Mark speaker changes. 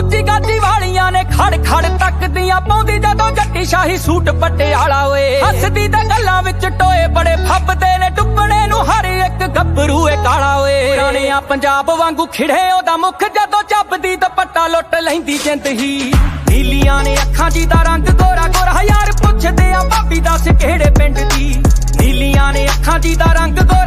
Speaker 1: ਉੱਚੀ ਗਾਜੀ ਵਾਲੀਆਂ ਨੇ ਖੜ ਖੜ ਤੱਕਦੀਆਂ ਪਾਉਂਦੀ ਜਦੋਂ ਜੱਟੀ ਸ਼ਾਹੀ ਸੂਟ ਪਟਿਆਲਾ ਓਏ ਹੱਸਦੀ ਤੇ ਗੱਲਾਂ ਵਿੱਚ ਟੋਏ ਬੜੇ ਫੱਬਦੇ ਨੇ ਟੁੱਪਣੇ ਨੂੰ ਹਰ ਇੱਕ ਗੱਭਰੂ ਏ ਕਾਲਾ ਓਏ ਪੁਰਾਣਿਆਂ ਪੰਜਾਬ ਵਾਂਗੂ ਖਿੜੇ ਉਹਦਾ ਮੁੱਖ ਜਦੋਂ ਚੱਬਦੀ ਦੁਪੱਟਾ ਲੁੱਟ ਲੈਂਦੀ ਜਿੰਦ ਹੀ ਨੀਲੀਆਂ ਨੇ ਅੱਖਾਂ ਜੀ ਦਾ ਰੰਗ ਗੋਰਾ ਗੋਰਾ ਯਾਰ ਪੁੱਛਦੇ ਆ ਭਾਬੀ ਦੱਸ ਕਿਹੜੇ ਪਿੰਡ ਦੀ ਨੀਲੀਆਂ ਨੇ ਅੱਖਾਂ ਜੀ ਦਾ ਰੰਗ ਗੋਰਾ